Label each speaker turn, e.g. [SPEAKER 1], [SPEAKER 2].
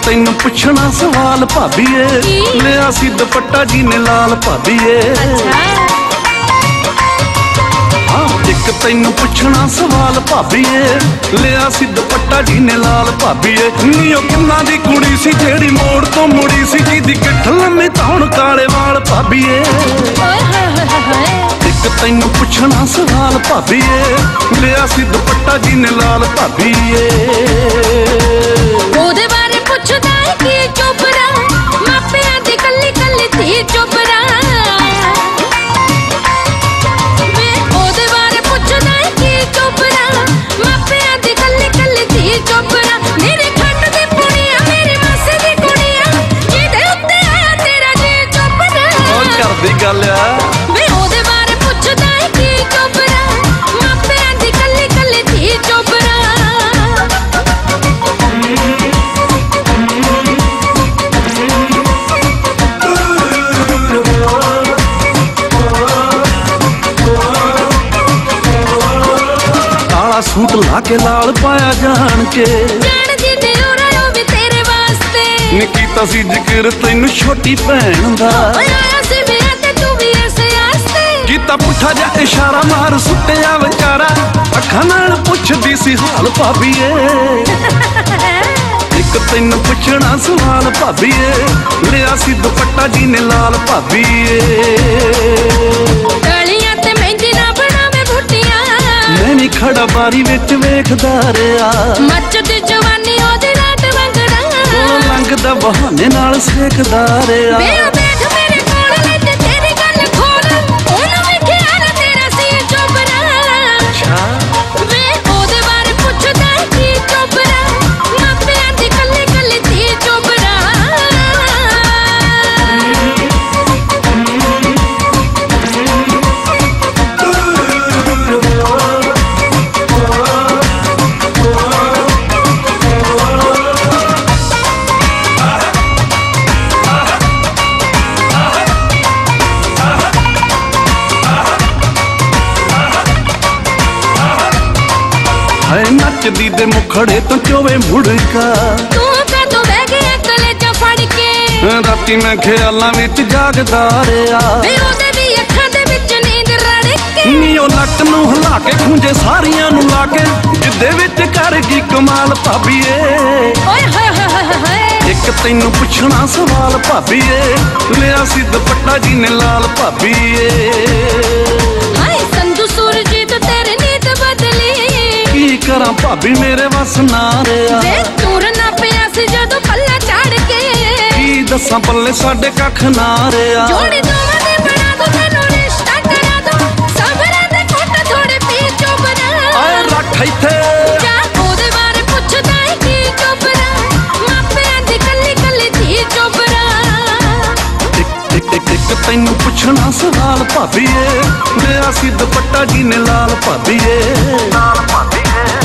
[SPEAKER 1] तैनू पुछना सवाल भाभीए, लिया सी दुपट्टा जी ने लाल भाभीए। एक तैनू पुछना सवाल भाभीए, लिया सी दुपट्टा जी ने लाल भाभीए। नीओ किन्ना दी कुड़ी सी जेड़ी मोड़ तो मुड़ी सी, जी दी गिठ लम्मी तौण काले वाल भाभीए। एक तैनू पुछना सवाल भाभीए, लिया सी दुपट्टा जी ने लाल भाभीए।
[SPEAKER 2] ओदे बारे पुछदा है की चोपरा, मापियां दी कल्ली कल्ली थी चोपरा। वे ओदे बारे पुछदा है की चोपरा, मापियां दी कल्ली कल्ली थी चोपरा। मेरे खंड दी पुड़िया, मेरी मासी दी कुड़िया, जिदे उत्ते आया तेरा जी चोपरा।
[SPEAKER 1] और करदी गल आ
[SPEAKER 2] वे ओदे बारे पुछदा है की चोपरा, मापियां दी कल्ली कल्ली थी चोपरा।
[SPEAKER 1] सूट ला के लाल पाया जान के,
[SPEAKER 2] जान जी ते उरायो भी तेरे वास्ते।
[SPEAKER 1] निकीता सी जिक्र तैनू छोटी भैन दा,
[SPEAKER 2] आया सी मेरा ते तू भी ऐसे आस्ते।
[SPEAKER 1] कीता पुठा जा इशारा मार सुट्टिया विचारा, अखां नाल पुछदी सी हाल भाभीए। एक तैनू पुछना सवाल भाभीए, लिया सी दुपट्टा जी ने लाल भाभीए।
[SPEAKER 2] गलियां ते मेहंदी ना बनावे बुटियां,
[SPEAKER 1] मैं नी खड़ा बारी विच वेखदा रिहा।
[SPEAKER 2] मचदी जवानी ओदी रात वंगड़ा,
[SPEAKER 1] लंघदा बहाने नाल सेकदा रिहा।
[SPEAKER 2] वे देख मेरे कोल ले ते तेरी गल खोल, ओनू वेखिया ना तेरा सी चोपरा। वे ओदे बारे पुछदा है की चोपरा, मापियां दी कल्ली कल्ली थी चोपरा।
[SPEAKER 1] है नचदी दे मुखड़े तो चोवे मुड़का,
[SPEAKER 2] तू कदों बह गया कलेजा फड़ के।
[SPEAKER 1] राती मैं ख्यालां विच जागदा रिहा।
[SPEAKER 2] वे ओदे दी अखां दे विच नींद रड़ के,
[SPEAKER 1] नीओ लक नूं हिला के खुंजे सारियां नूं ला के, जिद्दे विच कर गई कमाल भाभीए।
[SPEAKER 2] ओए होए होए होए।
[SPEAKER 1] एक तैनू पुछना सवाल भाभीए, लिया सी दुपट्टा जी ने लाल भाभीए।
[SPEAKER 2] हाय संधू सूरजीत तेरी नीत बदली,
[SPEAKER 1] की करा भाभी मेरे वस ना रिहा।
[SPEAKER 2] वे टूर ना पिया सी जदों पल्ला चढ़ के,
[SPEAKER 1] की दसां पल्ले साडे कख ना रिहा।
[SPEAKER 2] जोड़ी दोवां दे बना दो तैनू रिश्ता करा दो, सबरां दे घुट थोड़े पी चोपरा।
[SPEAKER 1] आए रख इत्थे
[SPEAKER 2] जा ओदे बारे पुछदा है की चोपरा, मापियां दी कल्ली कल्ली थी चोपरा।
[SPEAKER 1] एक तैनू पुछना सवाल भाभीए, लिया सी दुपट्टा जी ने लाल भाभीए।